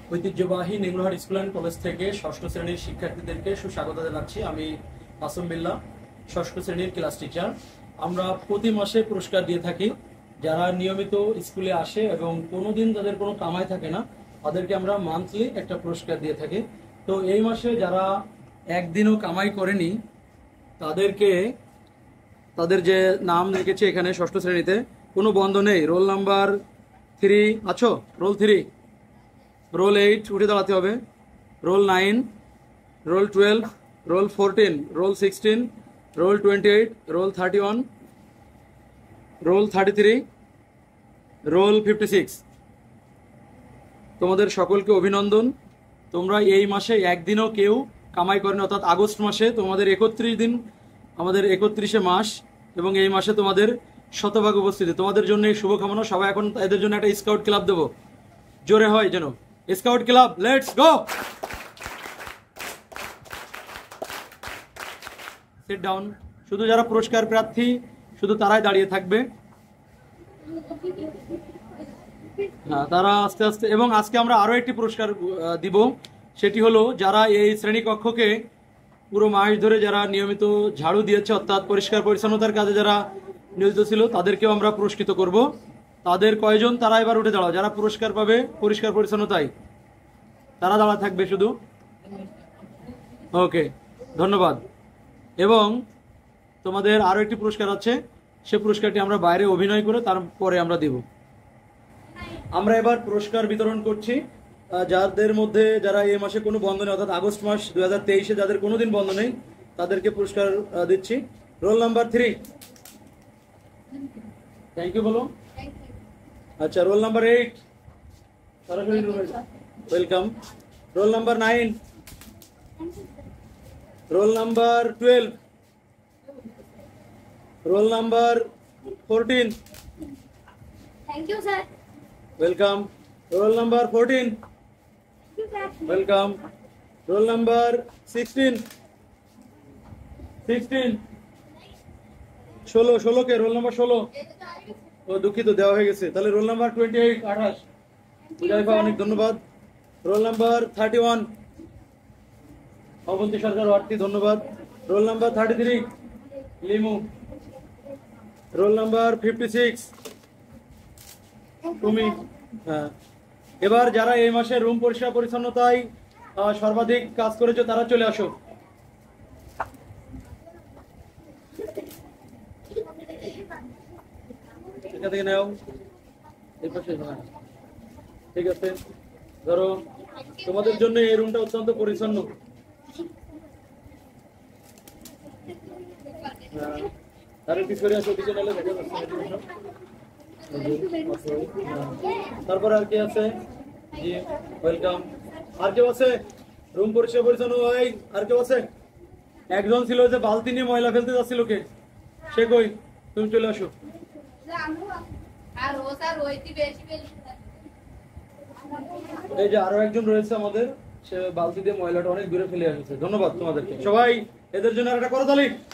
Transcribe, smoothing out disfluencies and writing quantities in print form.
ঐতিহ্যবাহী নিম্নহাট school and college থেকে ষষ্ঠ শ্রেণীর শিক্ষার্থীদেরকে সুস্বাগত জানাচ্ছি। আমি আসম বিল্লাহ, ষষ্ঠ শ্রেণীর ক্লাস টিচার। আমরা প্রতি মাসে পুরস্কার দিয়ে থাকি। যারা নিয়মিত স্কুলে আসে এবং কোনোদিন তাদের কোনো কামাই থাকে না, তাদেরকে আমরা মান্থলি একটা পুরস্কার দিয়ে থাকি। তো এই মাসে যারা একদিনও কামাই করেনি তাদেরকে, তাদের যে নাম লিখেছে এখানে ষষ্ঠ শ্রেণীতে, কোনো বন্ধ নেই। রোল নাম্বার 3 আছো? রোল 3, রোল 8 উঠে দাঁড়াতে হবে, roll 9, roll 12, roll 14, roll 16, roll 28, roll 31, roll 33, roll 56। তোমাদের সকলকে অভিনন্দন। তোমরা এই মাসে একদিনও কেউ কামাই করেনি, অর্থাৎ আগস্ট মাসে তোমাদের 31 দিন, আমাদের 31শে মাস, এবং এই মাসে তোমাদের শতভাগ উপস্থিতি। তোমাদের জন্য এই শুভকামনা। সবাই এখন এদের জন্য একটা স্কাউট ক্লাব দেবো, জোরে হয় যেন। Scout club, let's go. Sit down. শুধু যারা পুরস্কার প্রার্থী শুধু তারাই দাঁড়িয়ে থাকবে। হ্যাঁ, তারা আস্তে আস্তে। এবং আজকে আমরা আরো একটি পুরস্কার দিব, সেটি হলো যারা এই শ্রেণীকক্ষকে পুরো মাস ধরে যারা নিয়মিত ঝাড়ু দিয়েছে, অর্থাৎ পরিষ্কার পরিচ্ছন্নতার কাজে যারা নিয়োজিত ছিল, তাদেরকেও আমরা পুরস্কৃত করব। তাদের কয়জন, তারা এবার উঠে দাঁড়াও। যারা পুরস্কার পাবে পরিষ্কার পরিচ্ছন্নতায়, তারা দাঁড়া থাকবে শুধু। ওকে, ধন্যবাদ। এবং তোমাদের আরো একটি পুরস্কার আছে, সে পুরস্কারটি আমরা বাইরে অভিনয় করে তারপরে আমরা দিব। আমরা এবার পুরস্কার বিতরণ করছি যাদের মধ্যে যারা এই মাসে কোনো বন্ধ নেই, অর্থাৎ আগস্ট মাস 2023-এ যাদের কোনোদিন বন্ধ নেই, তাদেরকে পুরস্কার দিচ্ছি। রোল নাম্বার 3, থ্যাংক ইউ বলো। আচ্ছা, roll number 8, welcome. Roll number 9, roll number 12, roll number 14, thank you sir, welcome. Roll number 14, welcome. Roll number 16, 16 কে? রোল নাম্বার 16, ও দুঃখিত, দেওয়া হয়ে গেছে। তাহলে রোল নাম্বার 28, 28, বুঝাইফা, অনেক ধন্যবাদ। রোল নাম্বার 31, অবন্তী সরকার ওয়ার্তি, ধন্যবাদ। Roll number 33, Limu. Roll number 56, তুমি। হ্যাঁ, এবার যারা এই মাসে রুম পরিষ্কার পরিচ্ছন্নতায় সর্বাধিক কাজ করেছো তারা চলে আসো। এখান থেকে নাও, এই পাশে। হ্যাঁ, ঠিক আছে, ধরো। তোমাদের জন্য এই রুমটা অত্যন্ত পরিচ্ছন্ন। আরে পিছনে আসো, পিছনে এলে দেখা যাচ্ছে। তারপর আর কি আছে? জি, ওয়েলকাম। আর কেউ আছে রুম পরিষ্কার পরিচ্ছন্ন? আর কেউ আছে? একজন ছিল যে বালতি নিয়ে ময়লা ফেলতে যাচ্ছিল, কে? সে কই? তুমি চলে আসো। এই যে আরো একজন রয়েছে আমাদের, সে বালতি দিয়ে ময়লাটা অনেক দূরে ফেলে আসছে। ধন্যবাদ তোমাদেরকে সবাই। এদের জন্য একটা করতালি।